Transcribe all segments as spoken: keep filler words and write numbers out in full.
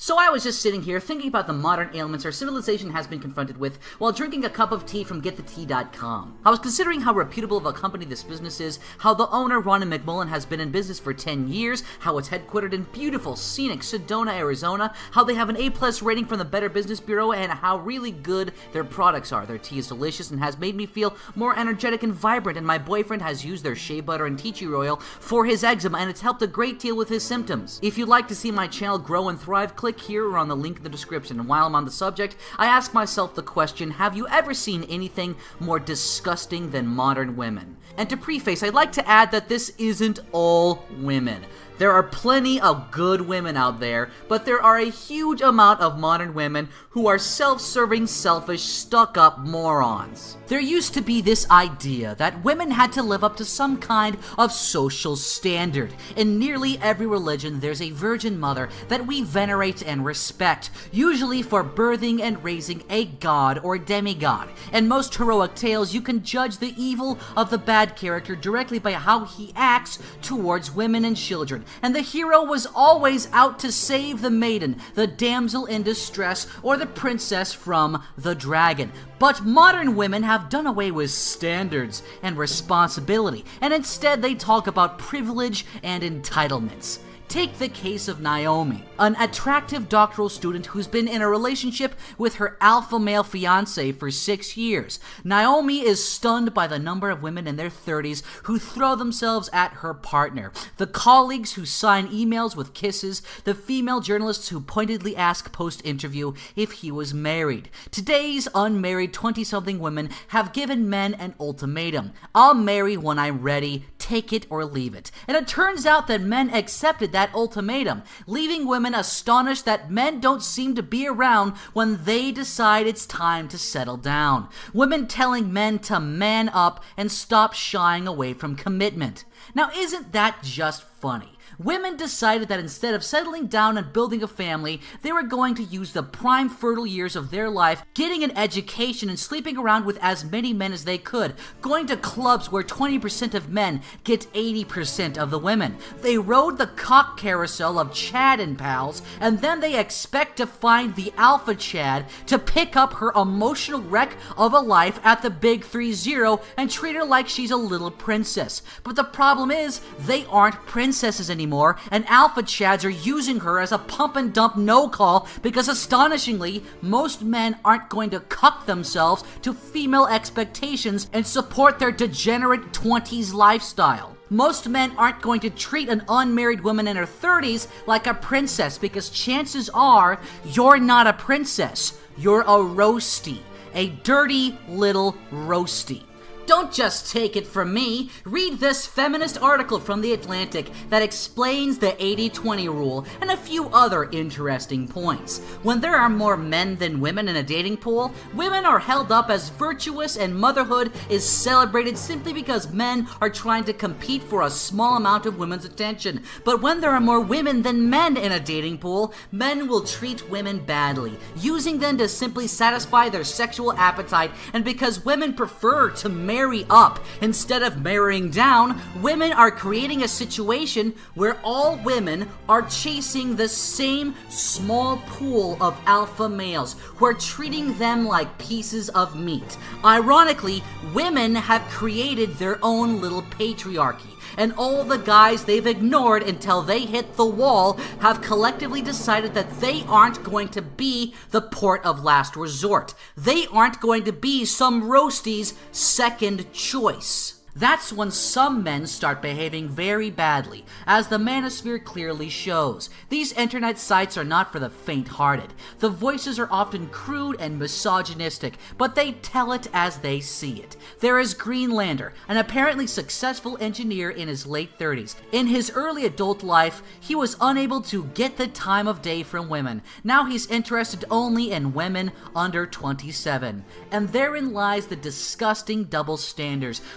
So I was just sitting here thinking about the modern ailments our civilization has been confronted with while drinking a cup of tea from get the tea dot com. I was considering how reputable of a company this business is, how the owner, Ronnie McMullen, has been in business for ten years, how it's headquartered in beautiful, scenic Sedona, Arizona, how they have an A plus rating from the Better Business Bureau, and how really good their products are. Their tea is delicious and has made me feel more energetic and vibrant, and my boyfriend has used their shea butter and tea tree oil for his eczema, and it's helped a great deal with his symptoms. If you'd like to see my channel grow and thrive, click here or on the link in the description. And while I'm on the subject, I ask myself the question, have you ever seen anything more disgusting than modern women? And to preface, I'd like to add that this isn't all women. There are plenty of good women out there, but there are a huge amount of modern women who are self-serving, selfish, stuck-up morons. There used to be this idea that women had to live up to some kind of social standard. In nearly every religion, there's a virgin mother that we venerate and respect, usually for birthing and raising a god or demigod. In most heroic tales, you can judge the evil of the bad character directly by how he acts towards women and children. And the hero was always out to save the maiden, the damsel in distress, or the princess from the dragon. But modern women have done away with standards and responsibility, and instead they talk about privilege and entitlements. Take the case of Naomi, an attractive doctoral student who's been in a relationship with her alpha male fiancé for six years. Naomi is stunned by the number of women in their thirties who throw themselves at her partner, the colleagues who sign emails with kisses, the female journalists who pointedly ask post-interview if he was married. Today's unmarried twenty-something women have given men an ultimatum. I'll marry when I'm ready, take it or leave it. And it turns out that men accepted that ultimatum, leaving women astonished that men don't seem to be around when they decide it's time to settle down. Women telling men to man up and stop shying away from commitment. Now, isn't that just funny? Women decided that instead of settling down and building a family, they were going to use the prime fertile years of their life getting an education and sleeping around with as many men as they could, going to clubs where twenty percent of men get eighty percent of the women. They rode the cock carousel of Chad and pals, and then they expect to find the alpha Chad to pick up her emotional wreck of a life at the big three zero and treat her like she's a little princess. But the problem is, they aren't princesses anymore. And alpha chads are using her as a pump and dump no-call because astonishingly, most men aren't going to cuck themselves to female expectations and support their degenerate twenties lifestyle. Most men aren't going to treat an unmarried woman in her thirties like a princess because chances are you're not a princess. You're a roasty. A dirty little roasty. Don't just take it from me. Read this feminist article from The Atlantic that explains the eighty twenty rule and a few other interesting points. When there are more men than women in a dating pool, women are held up as virtuous and motherhood is celebrated simply because men are trying to compete for a small amount of women's attention. But when there are more women than men in a dating pool, men will treat women badly, using them to simply satisfy their sexual appetite, and because women prefer to marry Marry up instead of marrying down, women are creating a situation where all women are chasing the same small pool of alpha males who are treating them like pieces of meat. Ironically, women have created their own little patriarchy, and all the guys they've ignored until they hit the wall have collectively decided that they aren't going to be the port of last resort. They aren't going to be some roastie's second choice. That's when some men start behaving very badly, as the manosphere clearly shows. These internet sites are not for the faint-hearted. The voices are often crude and misogynistic, but they tell it as they see it. There is Greenlander, an apparently successful engineer in his late thirties. In his early adult life, he was unable to get the time of day from women. Now he's interested only in women under twenty-seven. And therein lies the disgusting double standards, the pathetic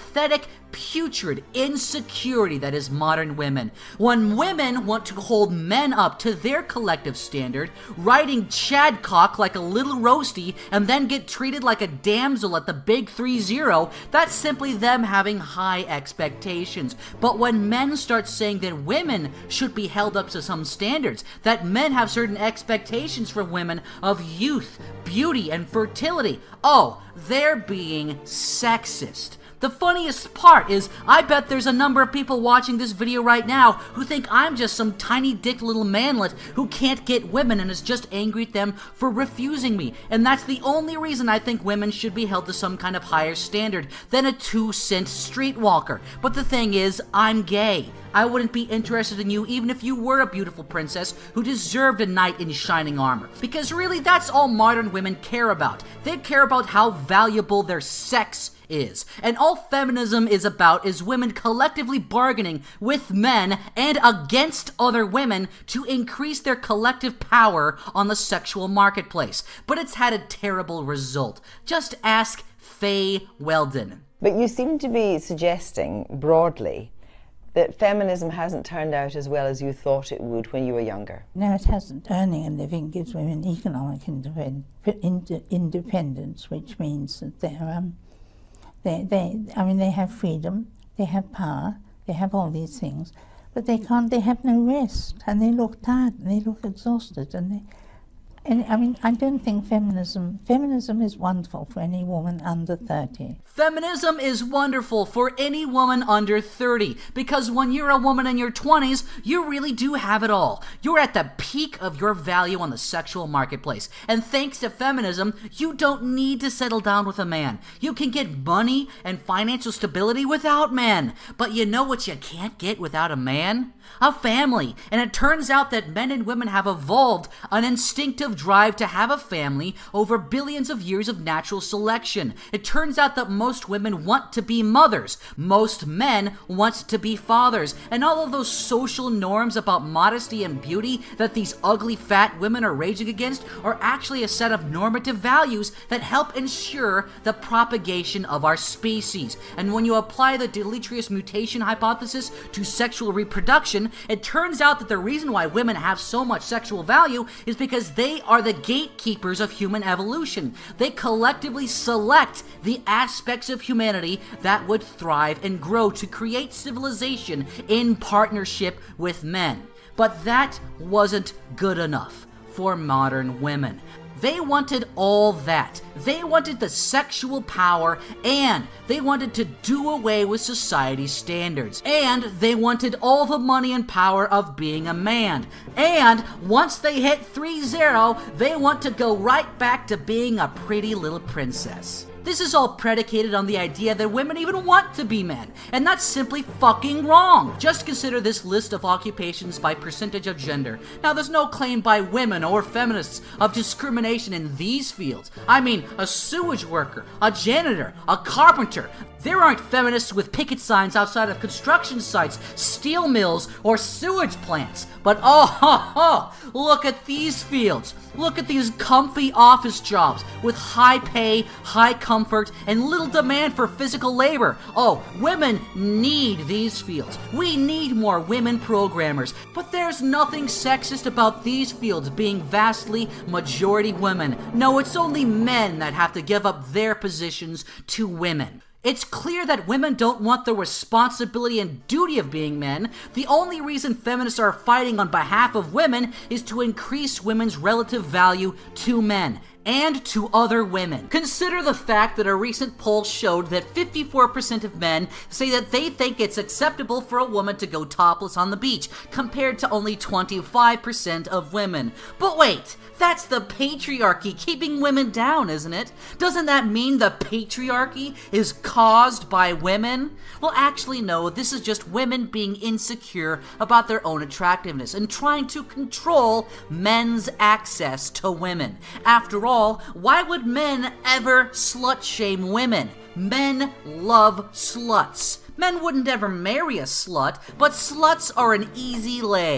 pathetic, putrid insecurity that is modern women. When women want to hold men up to their collective standard, riding Chadcock like a little roasty and then get treated like a damsel at the big three zero, that's simply them having high expectations. But when men start saying that women should be held up to some standards, that men have certain expectations from women of youth, beauty, and fertility, oh, they're being sexist. The funniest part is, I bet there's a number of people watching this video right now who think I'm just some tiny dick little manlet who can't get women and is just angry at them for refusing me. And that's the only reason I think women should be held to some kind of higher standard than a two-cent streetwalker. But the thing is, I'm gay. I wouldn't be interested in you even if you were a beautiful princess who deserved a knight in shining armor. Because really, that's all modern women care about. They care about how valuable their sex is. And all feminism is about is women collectively bargaining with men and against other women to increase their collective power on the sexual marketplace. But it's had a terrible result. Just ask Faye Weldon. But you seem to be suggesting broadly that feminism hasn't turned out as well as you thought it would when you were younger. No, it hasn't. Earning a living gives women economic independ ind independence, which means that they're, um, they, they, I mean, they have freedom, they have power, they have all these things, but they can't, they have no rest, and they look tired, and they look exhausted, and they, and I mean, I don't think feminism, feminism is wonderful for any woman under thirty. Feminism is wonderful for any woman under thirty, because when you're a woman in your twenties, you really do have it all. You're at the peak of your value on the sexual marketplace, and thanks to feminism, you don't need to settle down with a man. You can get money and financial stability without men, but you know what you can't get without a man? A family. And it turns out that men and women have evolved an instinctive drive to have a family over billions of years of natural selection. It turns out that most women want to be mothers. Most men want to be fathers. And all of those social norms about modesty and beauty that these ugly fat women are raging against are actually a set of normative values that help ensure the propagation of our species. And when you apply the deleterious mutation hypothesis to sexual reproduction, it turns out that the reason why women have so much sexual value is because they are the gatekeepers of human evolution. They collectively select the aspects of humanity that would thrive and grow to create civilization in partnership with men. But that wasn't good enough for modern women. They wanted all that. They wanted the sexual power, and they wanted to do away with society's standards. And they wanted all the money and power of being a man. And once they hit three zero, they want to go right back to being a pretty little princess. This is all predicated on the idea that women even want to be men, and that's simply fucking wrong. Just consider this list of occupations by percentage of gender. Now, there's no claim by women or feminists of discrimination in these fields. I mean, a sewage worker, a janitor, a carpenter. There aren't feminists with picket signs outside of construction sites, steel mills, or sewage plants. But oh, ho, ho, look at these fields. Look at these comfy office jobs with high pay, high comfort, and little demand for physical labor. Oh, women need these fields. We need more women programmers. But there's nothing sexist about these fields being vastly majority women. No, it's only men that have to give up their positions to women. It's clear that women don't want the responsibility and duty of being men. The only reason feminists are fighting on behalf of women is to increase women's relative value to men and to other women. Consider the fact that a recent poll showed that fifty-four percent of men say that they think it's acceptable for a woman to go topless on the beach, compared to only twenty-five percent of women. But wait, that's the patriarchy keeping women down, isn't it? Doesn't that mean the patriarchy is caused by women? Well, actually, no, this is just women being insecure about their own attractiveness and trying to control men's access to women. After all, why would men ever slut-shame women? Men love sluts. Men wouldn't ever marry a slut, but sluts are an easy lay.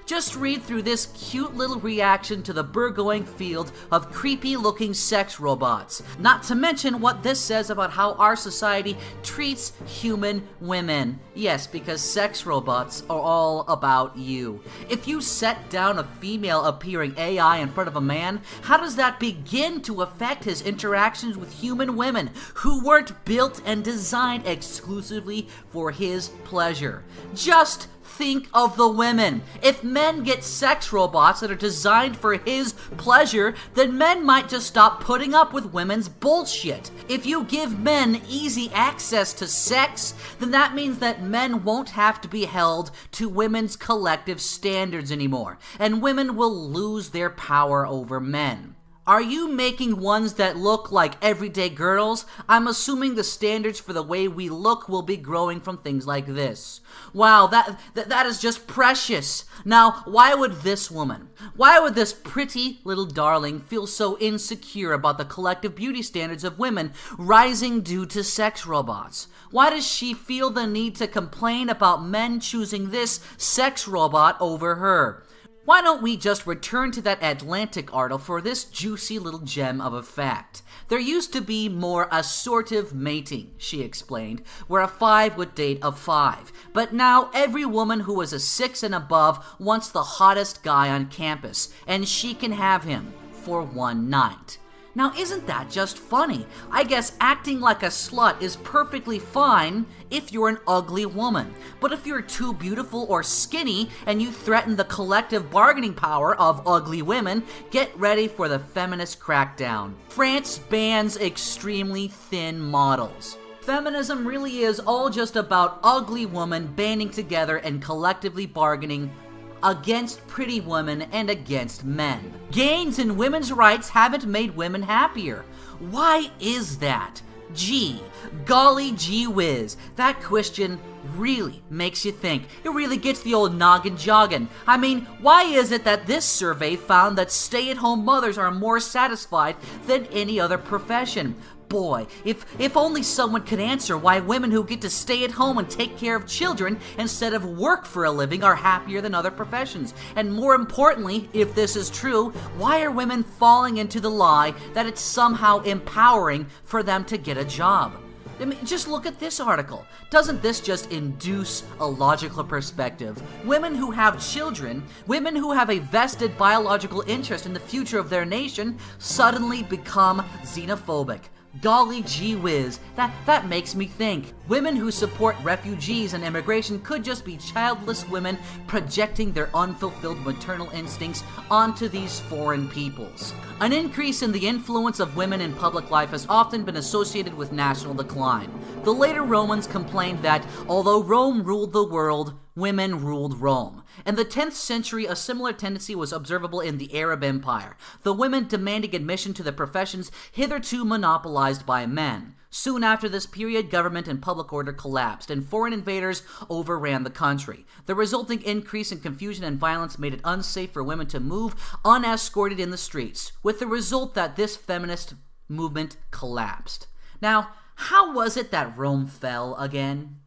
Just read through this cute little reaction to the Burgoyne field of creepy-looking sex robots. Not to mention what this says about how our society treats human women. Yes, because sex robots are all about you. If you set down a female-appearing A I in front of a man, how does that begin to affect his interactions with human women who weren't built and designed exclusively for his pleasure? Just think of the women. If men get sex robots that are designed for his pleasure, then men might just stop putting up with women's bullshit. If you give men easy access to sex, then that means that men won't have to be held to women's collective standards anymore, and women will lose their power over men. Are you making ones that look like everyday girls? I'm assuming the standards for the way we look will be growing from things like this. Wow, that, that that is just precious. Now, why would this woman, why would this pretty little darling feel so insecure about the collective beauty standards of women rising due to sex robots? Why does she feel the need to complain about men choosing this sex robot over her? Why don't we just return to that Atlantic article for this juicy little gem of a fact? There used to be more assortive mating, she explained, where a five would date a five. But now every woman who is a six and above wants the hottest guy on campus, and she can have him for one night. Now, isn't that just funny? I guess acting like a slut is perfectly fine if you're an ugly woman. But if you're too beautiful or skinny and you threaten the collective bargaining power of ugly women, get ready for the feminist crackdown. France bans extremely thin models. Feminism really is all just about ugly women banding together and collectively bargaining against pretty women and against men. Gains in women's rights haven't made women happier. Why is that? Gee, golly gee whiz, that question really makes you think. It really gets the old noggin jogging. I mean, why is it that this survey found that stay-at-home mothers are more satisfied than any other profession? Boy, if if only someone could answer why women who get to stay at home and take care of children instead of work for a living are happier than other professions. And more importantly, if this is true, why are women falling into the lie that it's somehow empowering for them to get a job? I mean, just look at this article. Doesn't this just induce a logical perspective? Women who have children, women who have a vested biological interest in the future of their nation, suddenly become xenophobic. Golly gee whiz, that, that makes me think. Women who support refugees and immigration could just be childless women projecting their unfulfilled maternal instincts onto these foreign peoples. An increase in the influence of women in public life has often been associated with national decline. The later Romans complained that, although Rome ruled the world, women ruled Rome. In the tenth century, a similar tendency was observable in the Arab Empire, the women demanding admission to the professions hitherto monopolized by men. Soon after this period, government and public order collapsed, and foreign invaders overran the country. The resulting increase in confusion and violence made it unsafe for women to move unescorted in the streets, with the result that this feminist movement collapsed. Now, how was it that Rome fell again?